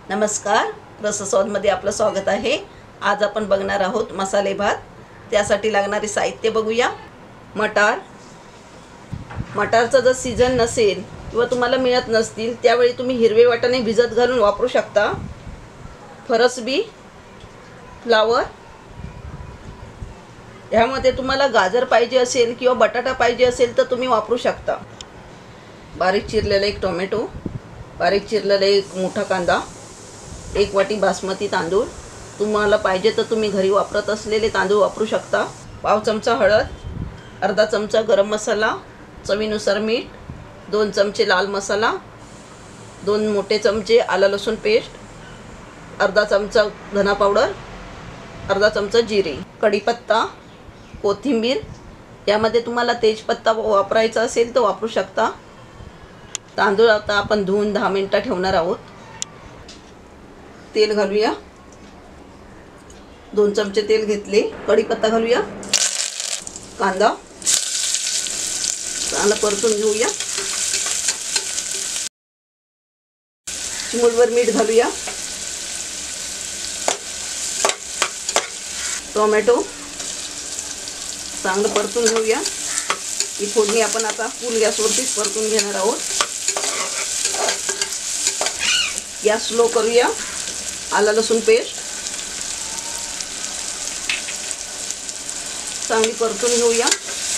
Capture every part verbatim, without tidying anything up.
नमस्कार, रसस्वादमध्ये आपलं स्वागत आहे। आज आपण बघणार आहोत मसाले भात। त्यासाठी लागणारे साहित्य बघूया। मटार, मटारचा जर सीजन नसेल किंवा तुम्हाला मिळत नसतील त्यावेळी तुम्ही हिरवे वाटाणे भिजत घालून वापरू शकता। फरसबी, फ्लावर, यामध्ये तुम्हाला गाजर पाहिजे असेल किंवा बटाटा पाहिजे असेल तर तुम्ही वापरू शकता। बारीक चिरलेला एक टोमॅटो, बारीक चिरलेला एक मोठा कांदा, एक वाटी बासमती तांदूळ, तुम्हाला पाहिजे तर तुम्ही घरी वापरत असलेले तांदूळ वापरू शकता। पाव चमचा हळद, अर्धा चमचा गरम मसाला, चवीनुसार मीठ, दोन चमचे लाल मसाला, दोन मोठे चमचे आलं लसूण पेस्ट, अर्धा चमचा धना पावडर, अर्धा चमचा जिरे, कढीपत्ता, कोथिंबीर, यामध्ये तुम्हाला तेजपत्ता वापरायचा असेल तर वापरू शकता। तांदूळ आता आपण धुवून दहा मिनिटं ठेवणार आहोत। तेल घालूया, दोन चमचे तेल घेतले, कढीपत्ता घालूया, कांदा चांगला परतून घेऊया, चिमूटभर मीठ घालूया, टोमॅटो चांगलं परतून घेऊया। ही फोडणी आपण आता फुल गॅसवरतीच परतून घेणार आहोत। गॅस स्लो करूया। आलं लसूण पेस्ट चांगली परतून घेऊया।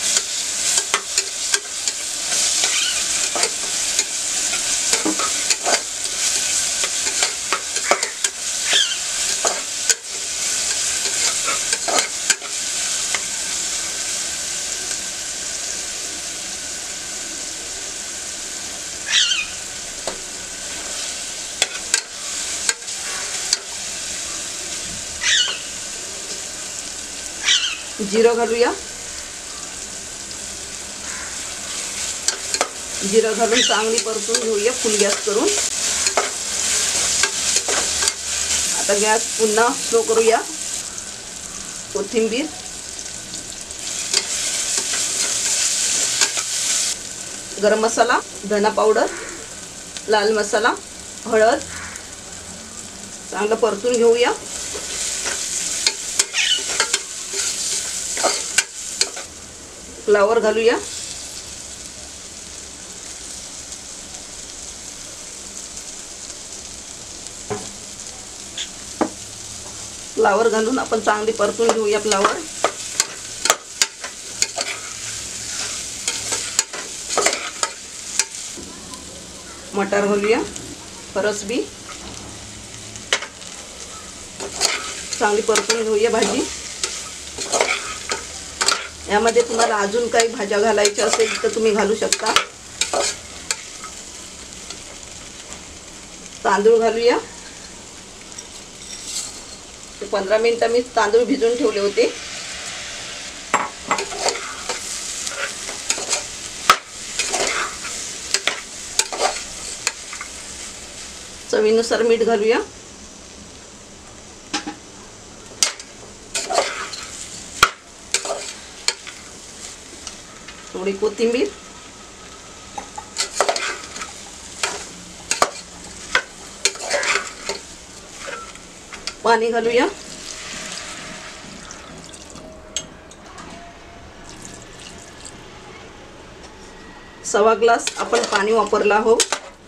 जिरं घालूया, जिरं घालून चांगली परतून घेऊया फुल गॅस करून। आता गॅस पुन्हा स्लो करूया। कोथिंबीर, गरम मसाला, धना पावडर, लाल मसाला, हळद चांगलं परतून घेऊया। फ्लावर घालूया, फ्लावर घालून आपण चांगली परतून घेऊया फ्लावर। मटार घालूया, फरसबी चांगली परतून घेऊया भाजी। यामध्ये तुम्हाला अजून काही भाज्या घालायच्या असेल तर तुम्ही घालू शकता। तांदूळ घालूया, पंधरा मिनिटं मी तांदूळ भिजवून ठेवले होते। चवीनुसार मीठ घालूया, थोडी कोथिंबीर, पाणी घालूया, सव्वा ग्लास आपण पाणी वापरला आहोत।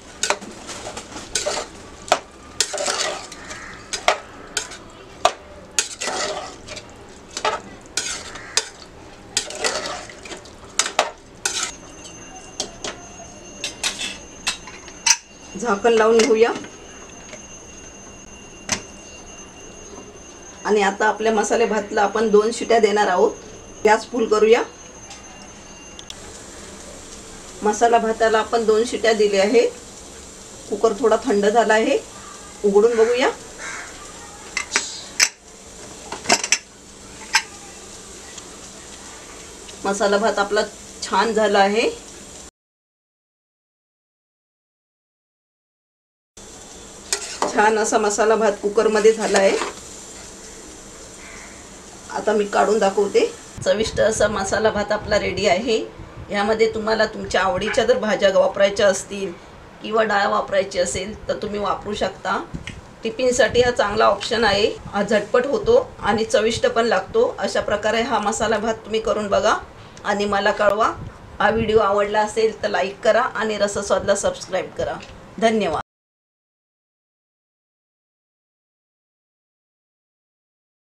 झाकण लावून घेऊया आणि आता आपल्या मसाले भातला आपण दोन शिट्या देणार आहोत। गॅस फुल करूया। मसाला भाताला आपण दोन शिट्या दिल्या आहेत। कुकर थोडा थंड झाला आहे, उघडून बघूया। मसाला भात आपला छान झाला आहे। छान असा मसाला भात कुकरमध्ये झाला आहे। आता मी काढून दाखवते। चविष्ट असा मसाला भात आपला रेडी आहे। यामध्ये तुम्हाला तुमच्या आवडीच्या जर भाज्या वापरायच्या असतील किंवा डाळ वापरायची असेल तर तुम्ही वापरू शकता। टिफिनसाठी हा चांगला ऑप्शन आहे. हा झटपट होतो आणि चविष्ट पण लागतो. अशा प्रकारे हा मसाला भात तुम्ही करून बघा आणि मला कळवा. हा व्हिडिओ आवडला असेल तर लाईक करा आणि रसस्वादला सबस्क्राईब करा. धन्यवाद.